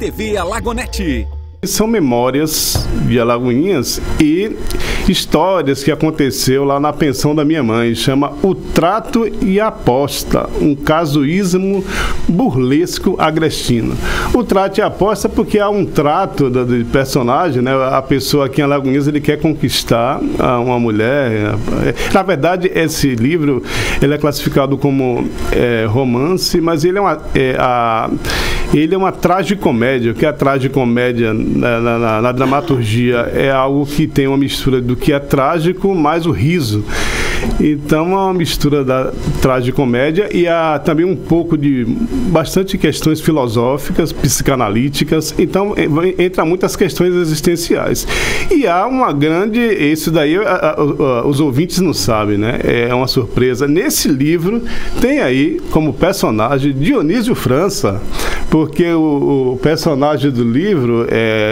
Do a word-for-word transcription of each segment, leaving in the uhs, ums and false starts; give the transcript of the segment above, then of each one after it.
T V Alagoanete. São memórias de Alagoinhas e histórias que aconteceu lá na pensão da minha mãe. Chama O Trato e a Aposta, um casuísmo burlesco agrestino. O trato e a aposta porque há um trato de personagem, né? A pessoa aqui em Alagoinhas, ele quer conquistar uma mulher. Na verdade, esse livro ele é classificado como é, romance, mas ele é uma, é, a, ele é uma tragicomédia. O que é a tragicomédia Na, na, na dramaturgia é algo que tem uma mistura do que é trágico mais o riso. Então é uma mistura da tragicomédia e há também um pouco de bastante questões filosóficas, psicanalíticas. Então entra muitas questões existenciais. E há uma grande, isso daí a, a, a, os ouvintes não sabem, né? É uma surpresa. Nesse livro tem aí como personagem Dionísio França, porque o, o personagem do livro é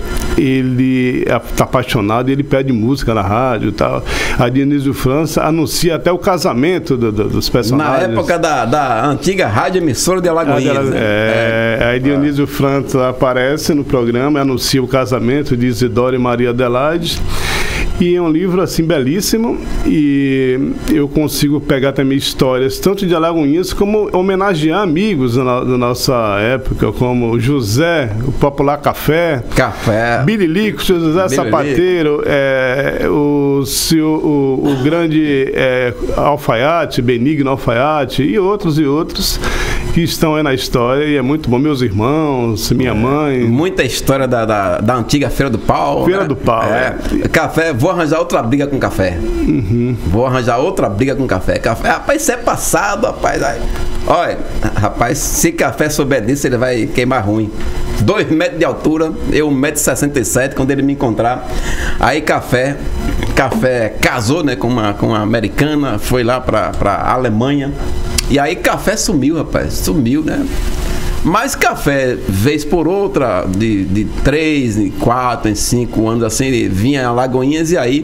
ele está apaixonado e ele pede música na rádio e tal. A Dionísio França anuncia até o casamento do, do, dos personagens. Na época da, da antiga rádio emissora de Alagoinhas. Né? É, é. Aí Dionísio França aparece no programa e anuncia o casamento de Isidoro e Maria Adelaide. E é um livro assim belíssimo e eu consigo pegar também histórias tanto de Alagoinhas como homenagear amigos da, no, da nossa época, como José, o popular Café, Café, Bililico, José Bililico. Sapateiro, é, o, o, o grande é, Alfaiate, Benigno Alfaiate e outros e outros que estão aí na história e é muito bom. Meus irmãos, minha é, mãe. Muita história da, da, da antiga Feira do Pau. Feira né? do Pau. É. É. Café, vou arranjar outra briga com café. Uhum. Vou arranjar outra briga com café. Café, rapaz, isso é passado, rapaz. Aí, olha, rapaz, se café souber disso, ele vai queimar ruim. Dois metros de altura, eu um metro e sessenta e sete, quando ele me encontrar. Aí café, café casou, né, com uma, com uma americana, foi lá pra, pra Alemanha. E aí café sumiu, rapaz, sumiu, né? Mas café, vez por outra, de, de três, em quatro, em cinco anos, assim, ele vinha a Alagoinhas e aí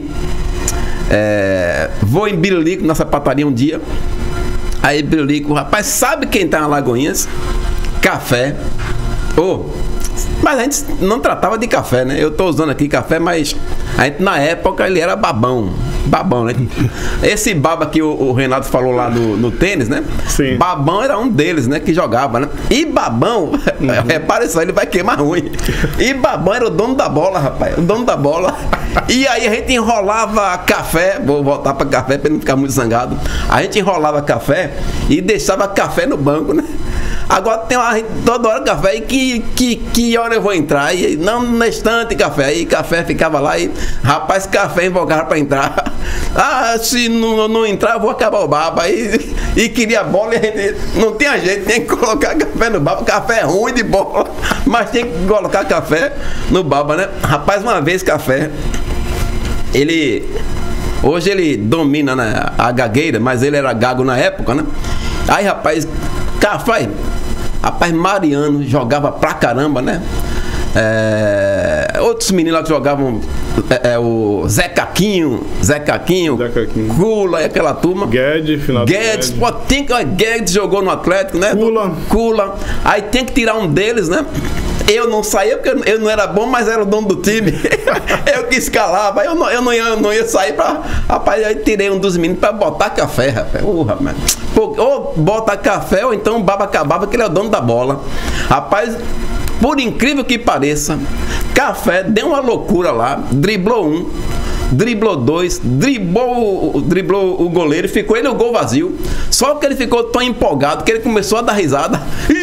é, vou em Bililico, na sapataria um dia. Aí Bililico, rapaz, sabe quem tá em Alagoinhas? Café. Ô, oh, mas a gente não tratava de café, né? Eu tô usando aqui café, mas a gente, na época ele era babão. Babão, né? Esse baba que o, o Renato falou lá no, no tênis, né? Sim. Babão era um deles, né? Que jogava, né? E babão, uhum. repare só, ele vai queimar ruim. E babão era o dono da bola, rapaz. O dono da bola. E aí a gente enrolava café. Vou voltar para café para não ficar muito zangado. A gente enrolava café e deixava café no banco, né? Agora tem uma, toda hora café e que, que, que hora eu vou entrar? E não na estante café. Aí café ficava lá e rapaz, café invocava para entrar. Ah, se não, não entrar, eu vou acabar o baba. E, e queria bola e a gente não tinha jeito, tem que colocar café no baba. Café é ruim de bola, mas tem que colocar café no baba, né? Rapaz, uma vez café, ele hoje ele domina, né, a gagueira, mas ele era gago na época, né? Aí, rapaz, café, rapaz, Mariano jogava pra caramba, né? É, outros meninos lá que jogavam é, é, o Zé Caquinho, Zé Caquinho, Zé Caquinho. Cula e aquela turma. Guedes, final Guedes, pô, tem que. Guedes jogou no Atlético, né? Cula. Cula. Aí tem que tirar um deles, né? Eu não saía porque eu não era bom, mas era o dono do time. Eu que escalava. Eu não, eu não, ia, eu não ia sair pra. Rapaz, aí tirei um dos meninos pra botar café, rapaz. Uh, rapaz. Pô, ou bota café, ou então o baba acabava, que ele é o dono da bola. Rapaz, por incrível que pareça, café deu uma loucura lá, driblou um, driblou dois, driblou, driblou o goleiro e ficou ele o gol vazio. Só que ele ficou tão empolgado que ele começou a dar risada.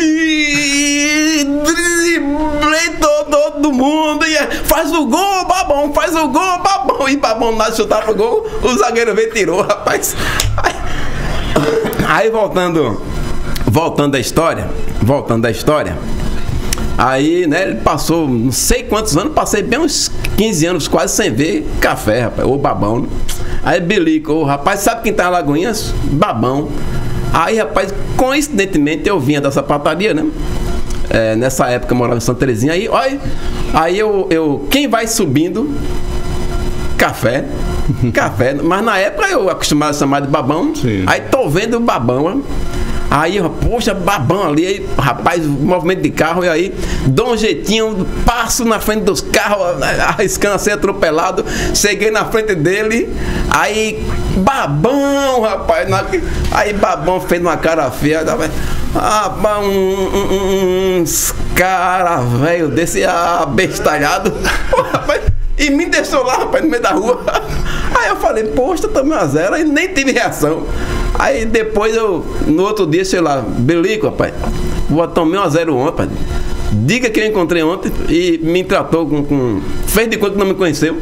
E driblei todo, todo mundo. E faz o gol, babão, faz o gol, babão. E babão nada chutar pro gol, o zagueiro veio e tirou, rapaz. Aí, aí voltando, voltando à história, voltando à história. Aí, né, ele passou não sei quantos anos, passei bem uns quinze anos quase sem ver café, rapaz, ou babão, né? Aí Bilico, oh, rapaz, sabe quem tá em Alagoinhas? Babão. Aí, rapaz, coincidentemente eu vinha da sapataria, né? É, nessa época eu morava em Santa Terezinha, aí, olha, aí eu, eu, quem vai subindo? Café. Café, mas na época eu acostumava a chamar de babão. Sim. Aí tô vendo o babão, ó. Aí, poxa, babão ali, aí, rapaz, movimento de carro, e aí, dou um jeitinho, passo na frente dos carros, arriscando a ser atropelado, cheguei na frente dele, aí, babão, rapaz, na, aí babão fez uma cara feia, rapaz, um, um, um, uns cara velho desse abestalhado, rapaz, e me deixou lá, rapaz, no meio da rua. Aí eu falei, poxa, tomei uma zero, e nem tive reação. Aí depois eu, no outro dia, sei lá, Belico, rapaz, vou tomar uma zero ontem, rapaz. Diga que eu encontrei ontem e me tratou com, com... fez de conta que não me conheceu.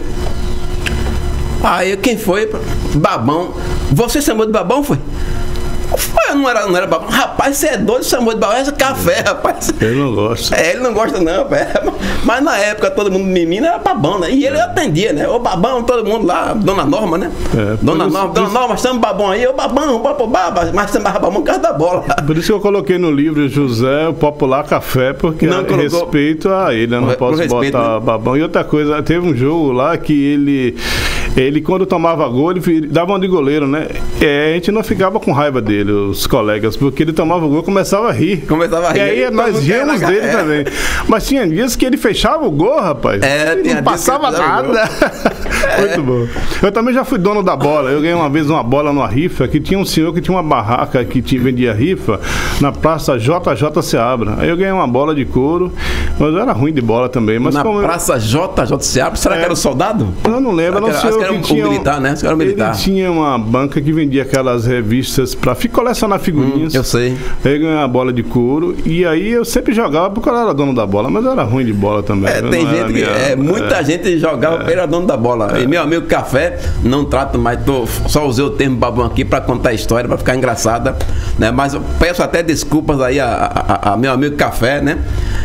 Aí quem foi? Babão. Você chamou de babão, foi? Foi, não era, não era babão. Rapaz, você é doido, chamou de babão. É café, rapaz. Ele não gosta. É, ele não gosta não, rapaz. Mas na época todo mundo menino era babão, né? E ele atendia, né? O babão, todo mundo lá, Dona Norma, né? É, Dona Norma, isso, Dona isso... Norma, chama babão aí, o babão, o babão, baba, mas chamava babão por causa da bola. Por isso que eu coloquei no livro José, o popular café, porque não, colocou... respeito a ele, né? Não posso respeito, botar né? babão. E outra coisa, teve um jogo lá que ele, ele quando tomava gol, ele dava um de goleiro, né? É, a gente não ficava com raiva dele, os colegas, porque ele tomava o gol e começava a rir. Começava a rir. E aí nós ríamos dele é. também. Mas tinha dias que ele fechava o gol, rapaz. É, e não passava nada. Muito é. bom. Eu também já fui dono da bola. Eu ganhei uma vez uma bola numa rifa, que tinha um senhor que tinha uma barraca que tinha, vendia rifa na praça J J Seabra. Aí eu ganhei uma bola de couro, mas eu era ruim de bola também. Mas na como praça eu... J J Seabra? Será é. que era o soldado? Eu não lembro. Não sei acho que era um, tinha um militar, né? Acho que era um militar. Ele tinha uma banca que vendia aquelas revistas para colecionar figurinhas. Hum, eu sei. Aí eu ganhei uma bola de couro e aí eu sempre jogava porque eu era dono da bola, mas eu era ruim de bola também. É, tem gente minha, que, é, muita é, gente jogava é, porque era dono da bola. É. E meu amigo Café, não trato mais, tô, só usei o termo babão aqui para contar a história, para ficar engraçada, né? Mas eu peço até desculpas aí a, a, a meu amigo Café, né?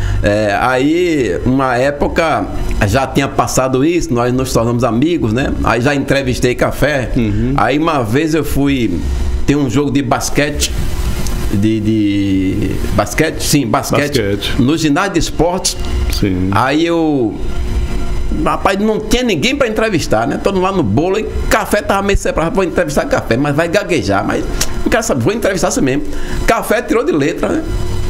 É, aí, uma época, já tinha passado isso, nós nos tornamos amigos, né? Aí já entrevistei Café. Uhum. Aí uma vez eu fui, tem um jogo de basquete, de, de basquete, sim, basquete, basquete, no ginásio de esportes. Sim. Aí eu, rapaz, não tinha ninguém para entrevistar, né? Todo mundo lá no bolo e Café tava meio separado, vou entrevistar Café, mas vai gaguejar, mas não quero saber, vou entrevistar você mesmo. Café tirou de letra, né?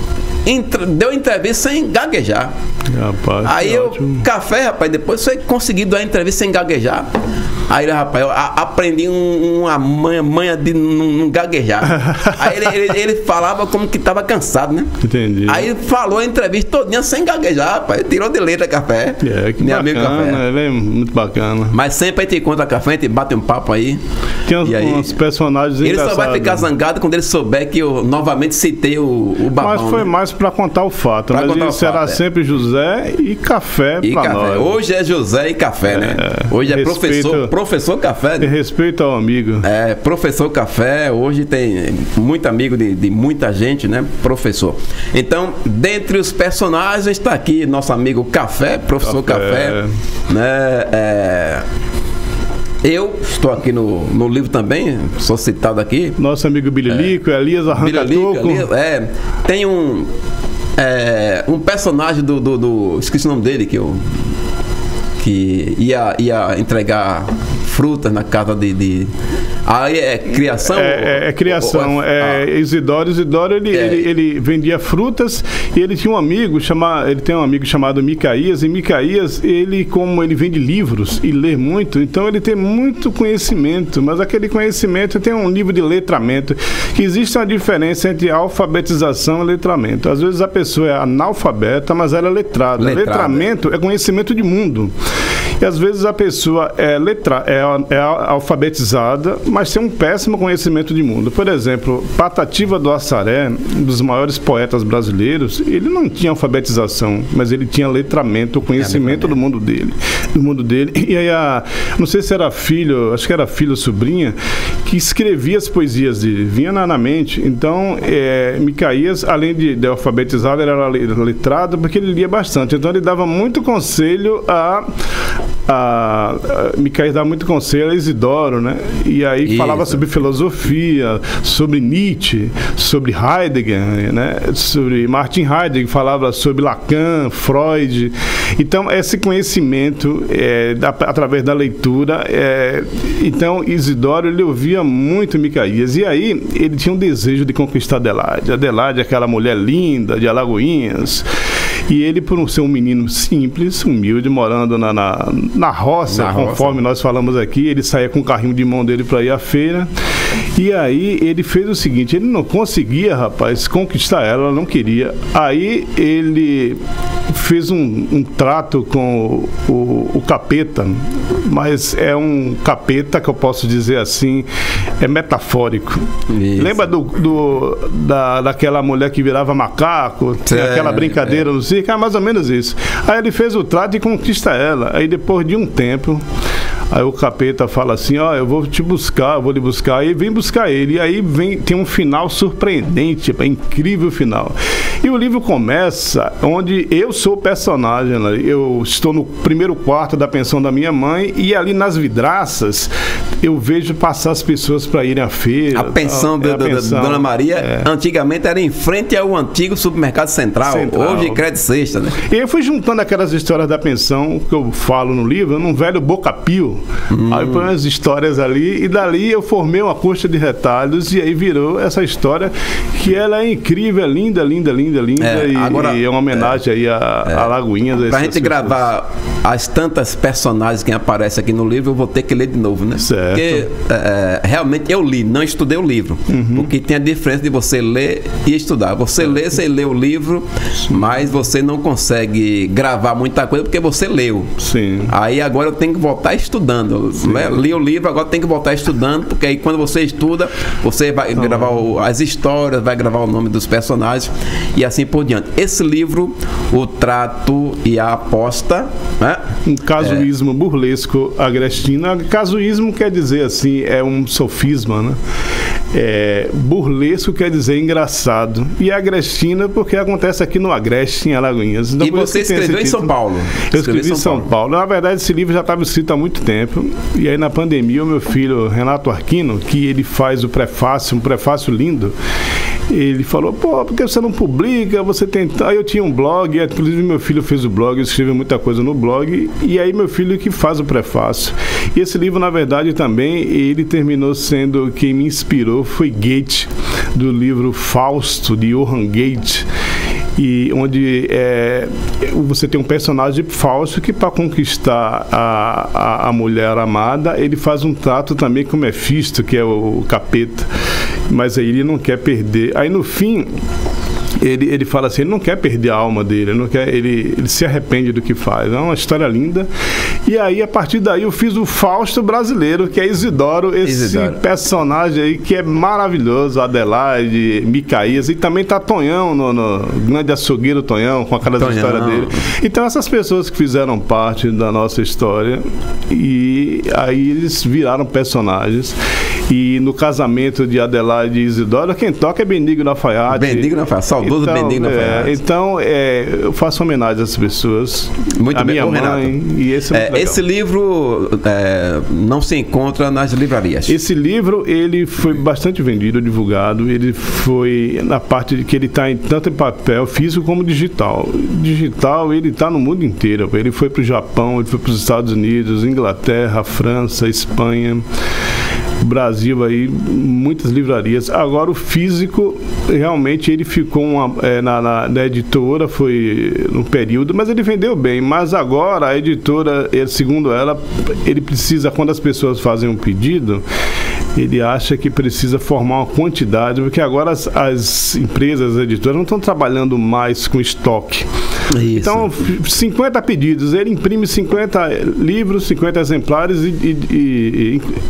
Entre, deu entrevista sem gaguejar. Rapaz, aí eu, ótimo. Café, rapaz, depois você conseguiu dar entrevista sem gaguejar. Aí, rapaz, eu a, aprendi um, uma manha, manha de não gaguejar. Aí ele, ele, ele falava como que tava cansado, né? Entendi. Aí falou a entrevista todinha sem gaguejar, rapaz. Tirou de letra Café. É, que meu bacana, amigo Café. Ele é muito bacana. Mas sempre a gente encontra Café, a gente bate um papo aí. Tem uns, aí, uns personagens ele engraçados. Ele só vai ficar zangado quando ele souber que eu novamente citei o, o babão. Mas foi, né? Mais para contar o fato. Pra mas isso será é. sempre José e Café para nós. Hoje é José e Café, é, né? Hoje é respeito, professor, professor Café. Né? Respeito ao amigo. É, professor Café. Hoje tem muito amigo de, de muita gente, né? Professor. Então, dentre os personagens está aqui nosso amigo Café, professor Café, Café né? É... Eu estou aqui no, no livro também, sou citado aqui. Nosso amigo Bililico, é. Elias Arranca-Toco. É, tem um, é, um personagem do, do, do... Esqueci o nome dele, que eu... Que ia, ia entregar frutas na casa de... de aí é criação? É, é, é criação. Ou, é, ah. Isidoro, Isidoro ele, é. ele, ele vendia frutas e ele tinha um amigo, chama, ele tem um amigo chamado Micaías, e Micaías, ele, como ele vende livros e lê muito, então ele tem muito conhecimento, mas aquele conhecimento tem um nível de letramento, que existe uma diferença entre alfabetização e letramento. Às vezes a pessoa é analfabeta, mas ela é letrada. Letrada. Letramento é conhecimento de mundo. E às vezes a pessoa é, letra, é, é alfabetizada, mas tem um péssimo conhecimento de mundo. Por exemplo, Patativa do Assaré, um dos maiores poetas brasileiros, ele não tinha alfabetização, mas ele tinha letramento, o conhecimento é, do mundo dele. Do mundo dele. E aí, a, não sei se era filho, acho que era filho ou sobrinha, que escrevia as poesias dele, vinha na, na mente. Então, é, Micaías, além de, de alfabetizado, ele era letrado porque ele lia bastante. Então, ele dava muito conselho a a, a Micaías dava muito conselho a Isidoro, né? E aí Isso. falava sobre filosofia, sobre Nietzsche, sobre Heidegger, né? Sobre Martin Heidegger, falava sobre Lacan, Freud. Então, esse conhecimento é, da, através da leitura, é, então Isidoro, ele ouvia muito Micaías, e aí ele tinha um desejo de conquistar Adelaide. Adelaide, aquela mulher linda de Alagoinhas, e ele, por ser um menino simples, humilde, morando na, na, na roça, na conforme roça. nós falamos aqui, ele saía com o carrinho de mão dele para ir à feira, e aí ele fez o seguinte, ele não conseguia, rapaz, conquistar ela, ela não queria. Aí ele fez um, um trato com o, o, o capeta, mas é um capeta que eu posso dizer assim, é metafórico. Isso. Lembra do, do, da, daquela mulher que virava macaco, é, aquela brincadeira é. no circo? É mais ou menos isso. Aí ele fez o trato e conquista ela. Aí depois de um tempo, aí o capeta fala assim, ó, oh, eu vou te buscar, eu vou lhe buscar, aí vem buscar ele, e aí vem, tem um final surpreendente, é incrível final. E o livro começa onde eu sou o personagem, né? Eu estou no primeiro quarto da pensão da minha mãe, e ali nas vidraças eu vejo passar as pessoas para irem à feira. A pensão da Dona Maria, é. antigamente era em frente ao antigo supermercado Central, Central. Hoje Crédito Sexta, né? E eu fui juntando aquelas histórias da pensão que eu falo no livro, num velho boca-pio. Hum. Aí põe as histórias ali, e dali eu formei uma coxa de retalhos, e aí virou essa história que ela é incrível, é linda, linda, linda, linda, é, e, agora, e é uma homenagem é, aí a, é, a Lagoinhas. Pra gente pessoas. gravar as tantas personagens que aparecem aqui no livro, eu vou ter que ler de novo, né? Certo. Porque é, realmente eu li, não estudei o livro, uhum. porque tem a diferença de você ler e estudar. Você lê, você lê o livro, mas você não consegue gravar muita coisa porque você leu. Sim. Aí agora eu tenho que voltar estudando. Né? Li o livro, agora tem que voltar estudando, porque aí quando você estuda, você vai então, gravar o, as histórias, vai gravar o nome dos personagens e assim por diante. Esse livro, O Trato e a Aposta, né? Um casuísmo é. burlesco agrestino. Casuísmo quer dizer assim, é um sofisma, né? É, burlesco quer dizer engraçado, e agrestino porque acontece aqui no Agreste, em Alagoinhas. Então, e você escreveu em São Paulo? Eu escrevi em São Paulo. Paulo. Na verdade, esse livro já estava escrito há muito tempo, e aí na pandemia o meu filho Renato Arquino, que ele faz o prefácio, um prefácio lindo, ele falou, pô, por que você não publica? Você tem... Aí eu tinha um blog, inclusive meu filho fez o blog, eu escrevi muita coisa no blog, e aí meu filho que faz o prefácio. E esse livro, na verdade, também, ele terminou sendo, quem me inspirou foi Goethe, do livro Fausto, de Johann Goethe, e onde é, você tem um personagem Fausto que, para conquistar a, a, a mulher amada, ele faz um trato também com Mefisto, que é o, o capeta, mas aí ele não quer perder. Aí no fim Ele, ele fala assim, ele não quer perder a alma dele, ele, não quer, ele, ele se arrepende do que faz. É uma história linda. E aí, a partir daí, eu fiz o Fausto brasileiro, que é Isidoro, esse Isidoro. personagem aí que é maravilhoso, Adelaide, Micaías, e também tá Tonhão, no, no grande açougueiro Tonhão, com aquelas Tonhão. histórias dele. Então, essas pessoas que fizeram parte da nossa história, e aí eles viraram personagens. E no casamento de Adelaide e Isidoro, quem toca é Benigno Lafayette. Benigno Lafayette, saudoso então, Benigno Lafayette. É, então, é, eu faço homenagem a essas pessoas. Muito a bem, minha Ô, mãe, Renato. E esse, é é, esse livro é, não se encontra nas livrarias. Esse livro, ele foi bastante vendido, divulgado. Ele foi na parte de que ele está em, tanto em papel, físico como digital. Digital, ele está no mundo inteiro. Ele foi para o Japão, ele foi para os Estados Unidos, Inglaterra, França, Espanha, Brasil, aí, muitas livrarias. Agora o físico, realmente ele ficou uma, é, na, na, na editora, foi no período, mas ele vendeu bem. Mas agora a editora, segundo ela, ele precisa, quando as pessoas fazem um pedido, ele acha que precisa formar uma quantidade, porque agora as, as empresas, as editoras não estão trabalhando mais com estoque. Isso. Então, cinquenta pedidos, ele imprime cinquenta livros, cinquenta exemplares e, e, e,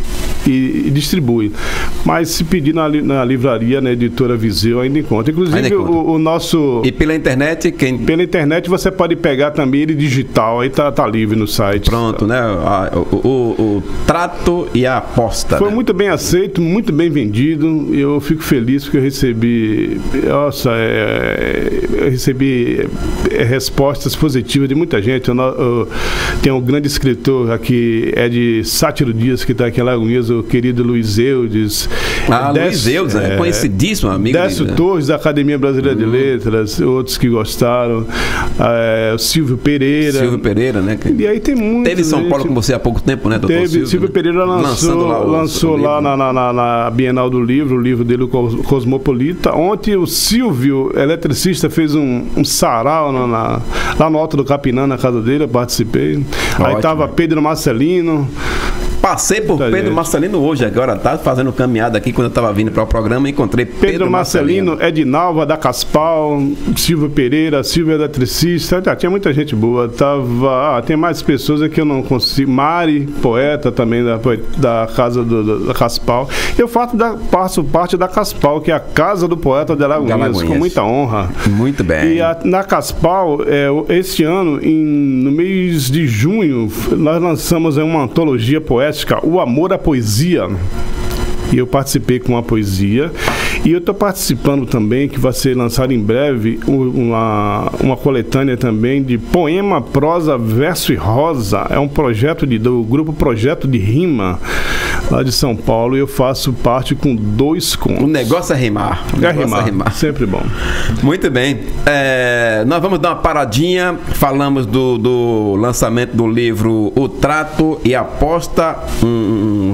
e, e distribui. Mas se pedir na, na livraria, na editora Viseu, ainda encontra. Inclusive, ainda encontra. O, o nosso... E pela internet, quem... Pela internet você pode pegar também ele digital, aí tá, tá livre no site. Pronto, né? O, o, o Trato e a Aposta. Foi né? muito bem aceito, muito bem vendido. Eu fico feliz porque eu recebi... Nossa, é, eu recebi é, respostas positivas de muita gente. Eu, eu, tem um grande escritor aqui, é de Sátiro Dias, que está aqui em Lagoinhas, o querido Luiz Eudes. Ah, Décio, Luiz Eudes, é, é conhecidíssimo, amigo. Décio de... Torres, da Academia Brasileira hum. de Letras, outros que gostaram. É, o Silvio Pereira. Silvio Pereira, né? E aí tem muitos. Teve em São Paulo com você há pouco tempo, né, doutor Teve, Silvio? Silvio né? Pereira lançou lá, o, lançou o lá na, na, na Bienal do Livro, o livro dele, o Cosmopolita. Ontem o Silvio, eletricista, fez um, um sarau na, na, lá no Alto do Capinã, na casa dele, eu participei. Ótimo. Aí tava Pedro Marcelino. Passei por Muita Pedro gente. Marcelino hoje, agora tá fazendo caminhada aqui quando eu estava vindo para o programa, encontrei Pedro, Pedro Marcelino, Marcelino, Edinalva da Caspal, Silvio Pereira, Silvio Eletricista, já tinha muita gente boa, tava, ah, tem mais pessoas aqui que eu não consigo, Mari, poeta também da, da casa do, da Caspal. Eu faço, da, faço parte da Caspal, que é a casa do poeta de Alagoinhas, com muita honra. Muito bem. E a, na Caspal, é, este ano, em, no mês de junho, nós lançamos uma antologia poética, O Amor à Poesia. E eu participei com uma poesia. E eu estou participando também, que vai ser lançado em breve, uma, uma coletânea também de poema, prosa, verso e rosa. É um projeto de, do grupo Projeto de Rima, lá de São Paulo. E eu faço parte com dois contos. O negócio é rimar. O é rimar, é rimar. Sempre bom. Muito bem. É, nós vamos dar uma paradinha. Falamos do, do lançamento do livro O Trato e a Aposta. Um,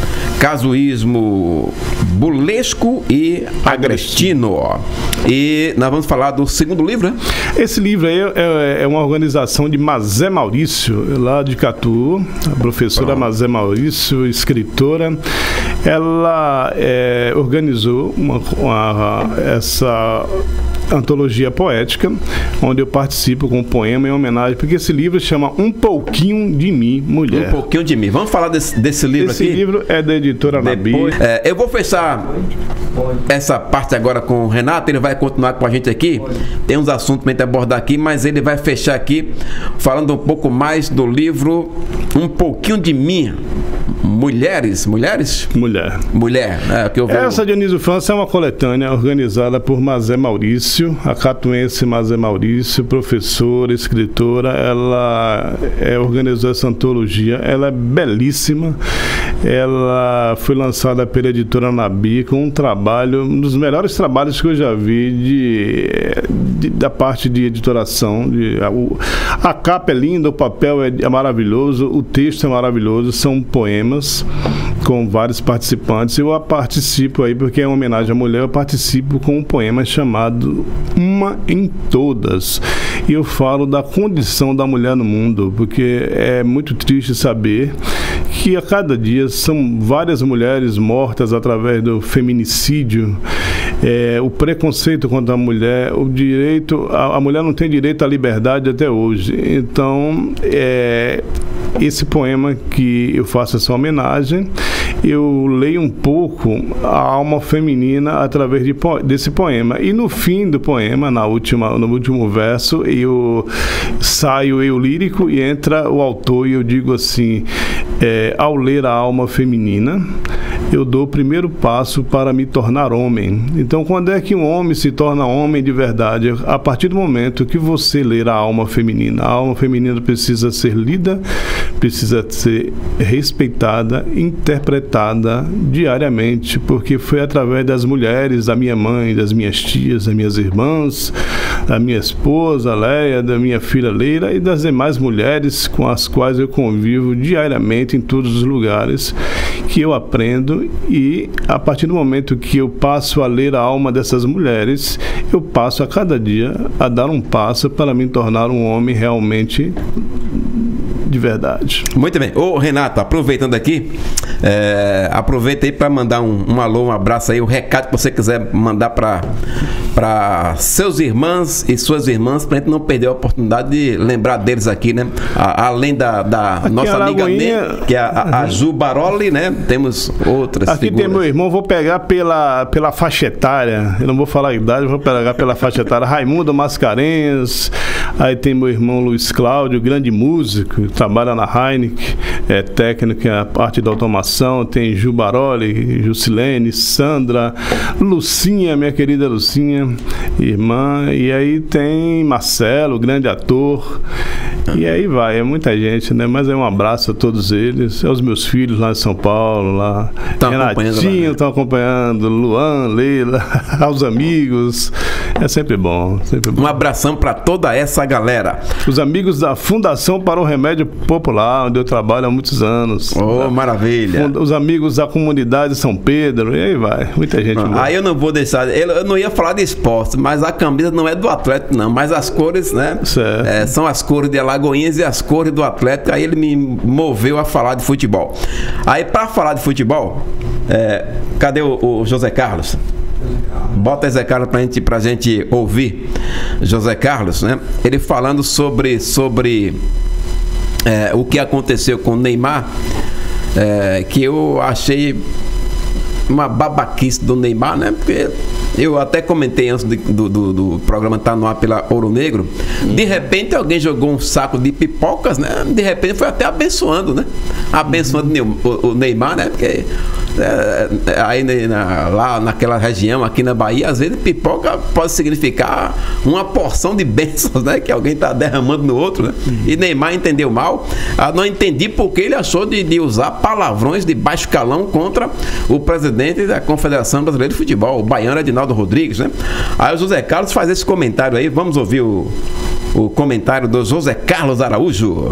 casuísmo burlesco e agrestino. E nós vamos falar do segundo livro, né? Esse livro aí é, é uma organização de Mazé Maurício, lá de Catu, a professora Pronto. Mazé Maurício, escritora. Ela é, organizou uma, uma, essa antologia poética, onde eu participo com um poema em homenagem, porque esse livro chama Um Pouquinho de Mim, Mulher. Um Pouquinho de Mim. Vamos falar desse, desse livro esse aqui? Esse livro é da editora Nabi. É, eu vou fechar essa parte agora com o Renato, ele vai continuar com a gente aqui. Tem uns assuntos para a gente abordar aqui, mas ele vai fechar aqui falando um pouco mais do livro Um Pouquinho de Mim. Mulheres? Mulheres? Mulher. Mulher. É, que eu vou... Essa Dionísio França é uma coletânea organizada por Mazé Maurício, a catuense Mazé Maurício, professora, escritora. Ela é, organizou essa antologia. Ela é belíssima. Ela foi lançada pela editora Nabi com um trabalho, um dos melhores trabalhos que eu já vi de, de, da parte de editoração. De, a, a capa é linda, o papel é, é maravilhoso, o texto é maravilhoso, são poemas com vários participantes. Eu participo aí porque é uma homenagem à mulher. Eu participo com um poema chamado Uma em Todas, e eu falo da condição da mulher no mundo, porque é muito triste saber que a cada dia são várias mulheres mortas através do feminicídio, é, o preconceito contra a mulher, o direito, a, a mulher não tem direito à liberdade até hoje. Então, é, esse poema que eu faço essa homenagem, eu leio um pouco a alma feminina através de, desse poema. E no fim do poema, na última, no último verso, eu saio eu lírico e entra o autor e eu digo assim, é, ao ler a alma feminina, eu dou o primeiro passo para me tornar homem. Então, quando é que um homem se torna homem de verdade? A partir do momento que você ler a alma feminina. A alma feminina precisa ser lida, precisa ser respeitada, interpretada diariamente, porque foi através das mulheres, da minha mãe, das minhas tias, das minhas irmãs, da minha esposa, Leia, da minha filha Leila e das demais mulheres com as quais eu convivo diariamente em todos os lugares, que eu aprendo. E a partir do momento que eu passo a ler a alma dessas mulheres, eu passo a cada dia a dar um passo para me tornar um homem realmente de verdade. Muito bem. Ô Renato, aproveitando aqui, é, aproveita aí para mandar um, um alô, um abraço aí, o recado que você quiser mandar para para seus irmãos e suas irmãs, para a gente não perder a oportunidade de lembrar deles aqui, né? A, além da, da nossa amiga Ney, que é a, a Ju Baroli, né? Temos outras aqui figuras. Tem meu irmão, vou pegar pela, pela faixa etária, eu não vou falar a idade, vou pegar pela faixa etária, Raimundo Mascarenhas, aí tem meu irmão Luiz Cláudio, grande músico, trabalha na Heineken, é técnico em a parte da automação, tem Ju Baroli, Jusilene, Sandra, Lucinha, minha querida Lucinha, irmã, e aí tem Marcelo, grande ator, e aí vai, é muita gente, né? Mas é um abraço a todos eles, aos meus filhos lá em São Paulo, lá, tá Renatinho estão acompanhando, Luan, Leila, aos amigos, é sempre bom, sempre bom. Um abração para toda essa galera. Os amigos da Fundação para o Remédio Popular, onde eu trabalho há muitos anos. Oh, tá? Maravilha. Os amigos da comunidade São Pedro, e aí vai, muita gente. Ah, aí eu não vou deixar, eu não ia falar de esporte, mas a camisa não é do Atlético não, mas as cores, né? É, são as cores de Alagoinhas e as cores do Atlético, aí ele me moveu a falar de futebol. Aí para falar de futebol, é, cadê o, o José Carlos? Bota José Carlos pra gente, pra gente ouvir José Carlos, né? Ele falando sobre, sobre é, o que aconteceu com o Neymar, é, que eu achei uma babaquice do Neymar, né? Porque eu até comentei antes do, do, do programa estar no ar pela Ouro Negro. De repente alguém jogou um saco de pipocas, né? De repente foi até abençoando, né? Abençoando o, o Neymar, né? Porque é, aí na, lá naquela região, aqui na Bahia, às vezes pipoca pode significar uma porção de bênçãos, né? Que alguém está derramando no outro, né? E Neymar entendeu mal. Ah, não entendi porque ele achou de, de usar palavrões de baixo calão contra o presidente da Confederação Brasileira de Futebol, o baiano Edinaldo Rodrigues, né? Aí o José Carlos faz esse comentário aí, vamos ouvir o, o comentário do José Carlos Araújo.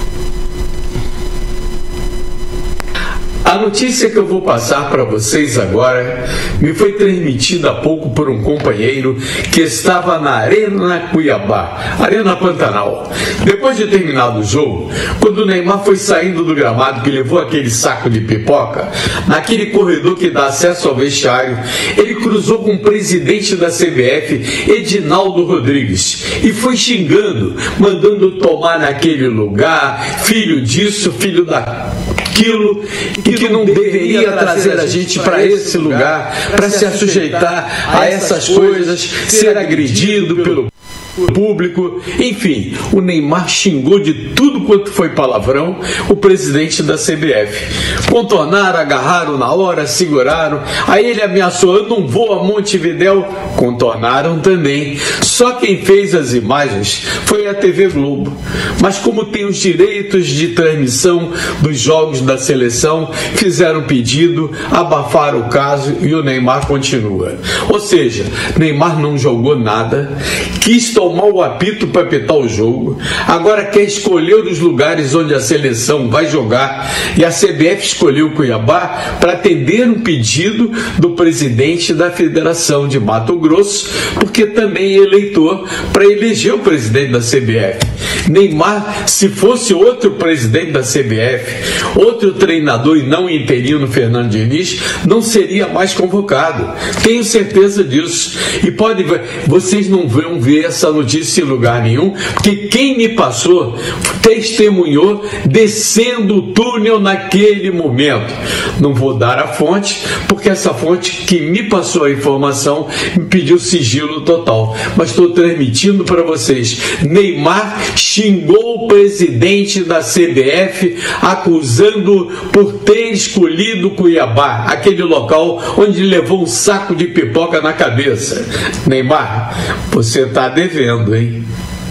A notícia que eu vou passar para vocês agora me foi transmitida há pouco por um companheiro que estava na Arena Cuiabá, Arena Pantanal. Depois de terminado o jogo, quando o Neymar foi saindo do gramado que levou aquele saco de pipoca, naquele corredor que dá acesso ao vestiário, ele cruzou com o presidente da C B F, Edinaldo Rodrigues, e foi xingando, mandando tomar naquele lugar, filho disso, filho daquilo, e que não deveria trazer a gente para esse lugar, para se sujeitar a essas coisas, ser agredido pelo público. Enfim, o Neymar xingou de tudo quanto foi palavrão o presidente da C B F. Contornaram, agarraram na hora, seguraram. Aí ele ameaçou: eu não vou a Montevidéu. Contornaram também. Só quem fez as imagens foi a T V Globo. Mas como tem os direitos de transmissão dos jogos da seleção, fizeram pedido, abafaram o caso e o Neymar continua. Ou seja, Neymar não jogou nada, quis tomar o apito para apitar o jogo, agora quer escolher os lugares onde a seleção vai jogar, e a C B F escolheu Cuiabá para atender um pedido do presidente da Federação de Mato Grosso, porque também é eleitor para eleger o presidente da C B F. Neymar, se fosse outro presidente da C B F, outro treinador e não interino Fernando Diniz, não seria mais convocado. Tenho certeza disso. E pode ver, vocês não vão ver essa notícia em lugar nenhum, porque quem me passou testemunhou descendo o túnel naquele momento. Não vou dar a fonte, porque essa fonte que me passou a informação me pediu sigilo total. Mas estou transmitindo para vocês. Neymar xingou o presidente da C B F, acusando por ter escolhido Cuiabá, aquele local onde levou um saco de pipoca na cabeça. Neymar, você está devendo, hein?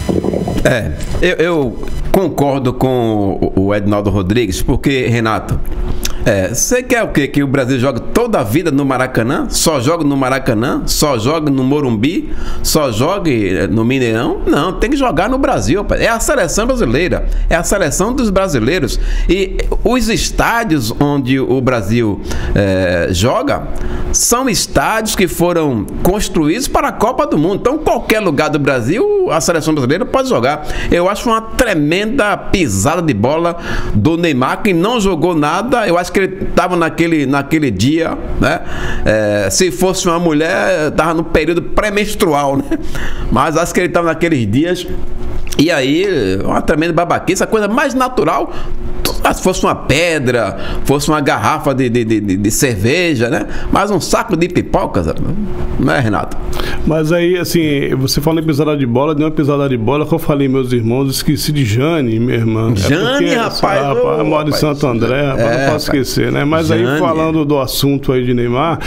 É, eu, eu concordo com o Edinaldo Rodrigues, porque, Renato, é, você quer o quê? Que o Brasil joga toda a vida no Maracanã? Só joga no Maracanã? Só joga no Morumbi? Só joga no Mineirão? Não, tem que jogar no Brasil, pai. É a seleção brasileira, é a seleção dos brasileiros. E os estádios onde o Brasil é, joga são estádios que foram construídos para a Copa do Mundo. Então, qualquer lugar do Brasil, a seleção brasileira pode jogar. Eu acho uma tremenda pisada de bola do Neymar, que não jogou nada. Eu acho que que ele estava naquele, naquele dia, né? É, se fosse uma mulher, estava no período pré-menstrual, né? Mas acho que ele estava naqueles dias. E aí, uma tremenda babaquice, a coisa mais natural. Se fosse uma pedra, fosse uma garrafa de, de, de, de cerveja, né? Mas um saco de pipoca, sabe? Não é, Renato? Mas aí, assim, você falou em pisada de bola, deu uma pisada de bola que eu falei, meus irmãos, esqueci de Jane, minha irmã. Jane, é porque, rapaz! Rapaz, oh, mora em Santo André, rapaz, é, não posso esquecer, né? Mas Jane. Aí, falando do assunto aí de Neymar,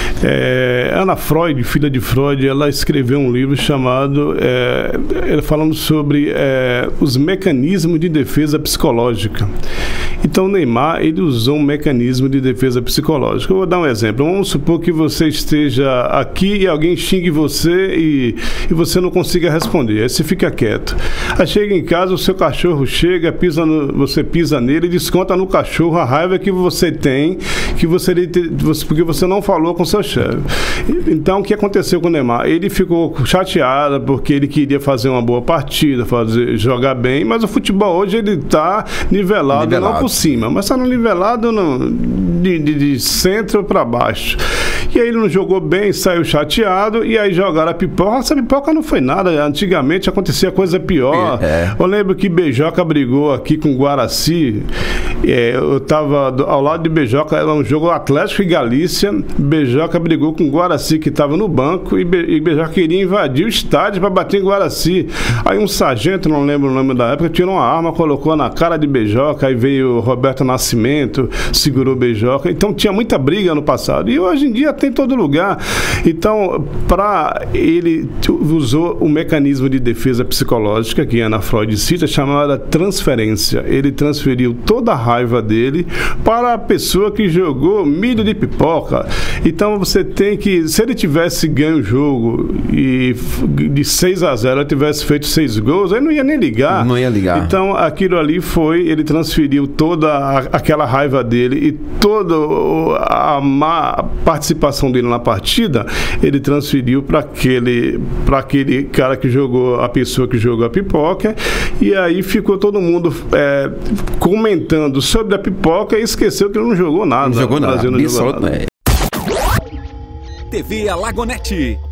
é, Ana Freud, filha de Freud, ela escreveu um livro chamado, é, ela falando sobre é, os mecanismos de defesa psicológica. Então, o Neymar, ele usou um mecanismo de defesa psicológica. Eu vou dar um exemplo. Vamos supor que você esteja aqui e alguém xingue você e, e você não consiga responder. Aí você fica quieto. Aí chega em casa, o seu cachorro chega, pisa no, você pisa nele e desconta no cachorro a raiva que você tem, que você, porque você não falou com seu chefe. Então, o que aconteceu com o Neymar? Ele ficou chateado porque ele queria fazer uma boa partida, fazer, jogar bem, mas o futebol hoje ele está nivelado, nivelado, não por cima, mas está no nivelado no, de, de, de centro para baixo. E aí ele não jogou bem, saiu chateado, e aí jogaram a pipoca. Essa pipoca não foi nada, antigamente acontecia coisa pior. É. Eu lembro que Beijoca brigou aqui com Guaraci, é, eu estava ao lado de Beijoca, era um jogo Atlético e Galícia, Beijoca brigou com Guaraci, que estava no banco, e, Be, e Beijoca queria invadir o estádio para bater em Guaraci. Aí um sargento, não lembro o nome da época, tirou uma arma, colocou na cara de Beijoca, aí veio Roberto Nascimento, segurou Beijoca. Então tinha muita briga no passado, e hoje em dia tem em todo lugar. Então, para ele usou um mecanismo de defesa psicológica que a Ana Freud cita, chamada transferência. Ele transferiu toda a raiva dele para a pessoa que jogou milho de pipoca. Então você tem que, se ele tivesse ganho o jogo e de seis a zero ele tivesse feito seis gols, ele não ia nem ligar. Não ia ligar. Então aquilo ali foi, ele transferiu toda a, aquela raiva dele e toda a má participação dele na partida, ele transferiu para aquele, para aquele cara que jogou, a pessoa que jogou a pipoca, e aí ficou todo mundo é, comentando sobre a pipoca e esqueceu que ele não jogou nada. Não jogou nada. Brasil não jogou nada. T V Alagonete,